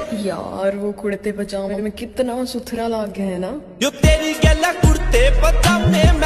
यार वो कुर्ते पजामे में कितना सुथरा लग गया है ना। जो तेरी गला कुर्ते पजामे